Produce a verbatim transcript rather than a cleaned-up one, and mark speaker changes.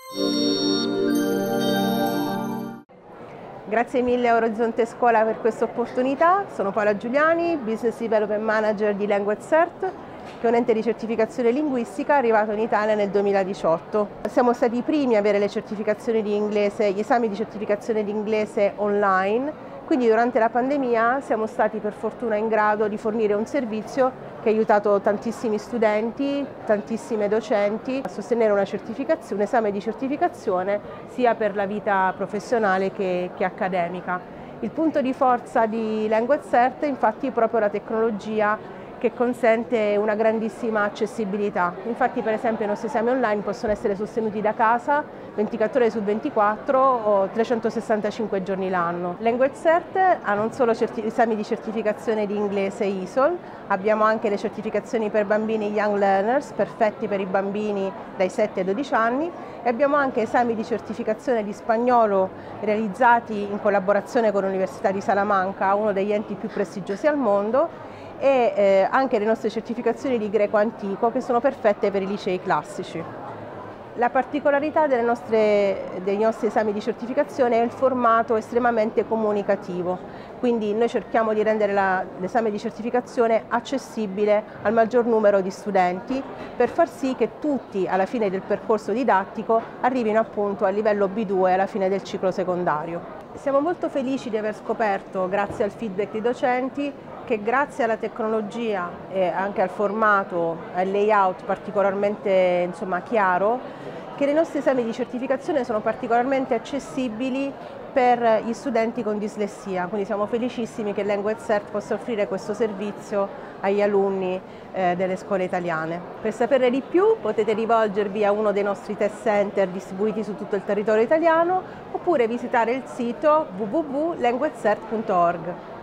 Speaker 1: Grazie mille a Orizzonte Scuola per questa opportunità. Sono Paola Giuliani, Business Development Manager di LanguageCert, che è un ente di certificazione linguistica arrivato in Italia nel duemiladiciotto. Siamo stati i primi a avere le certificazioni di inglese, gli esami di certificazione di inglese online, quindi durante la pandemia siamo stati per fortuna in grado di fornire un servizio che ha aiutato tantissimi studenti, tantissime docenti a sostenere una certificazione, un esame di certificazione sia per la vita professionale che, che accademica. Il punto di forza di LanguageCert infatti è proprio la tecnologia che consente una grandissima accessibilità. Infatti per esempio i nostri esami online possono essere sostenuti da casa ventiquattro ore su ventiquattro o trecentosessantacinque giorni l'anno. LanguageCert ha non solo esami di certificazione di inglese I S O L, abbiamo anche le certificazioni per bambini Young Learners, perfetti per i bambini dai sette ai dodici anni, e abbiamo anche esami di certificazione di spagnolo realizzati in collaborazione con l'Università di Salamanca, uno degli enti più prestigiosi al mondo, e eh, anche le nostre certificazioni di greco antico che sono perfette per i licei classici. La particolarità delle nostre, dei nostri esami di certificazione è il formato estremamente comunicativo, quindi noi cerchiamo di rendere l'esame di certificazione accessibile al maggior numero di studenti per far sì che tutti alla fine del percorso didattico arrivino appunto al livello B due alla fine del ciclo secondario. Siamo molto felici di aver scoperto, grazie al feedback dei docenti, che grazie alla tecnologia e anche al formato, al layout particolarmente insomma, chiaro, che i nostri esami di certificazione sono particolarmente accessibili per gli studenti con dislessia, quindi siamo felicissimi che LanguageCert possa offrire questo servizio agli alunni eh, delle scuole italiane. Per saperne di più potete rivolgervi a uno dei nostri test center distribuiti su tutto il territorio italiano oppure visitare il sito w w w punto languagecert punto org.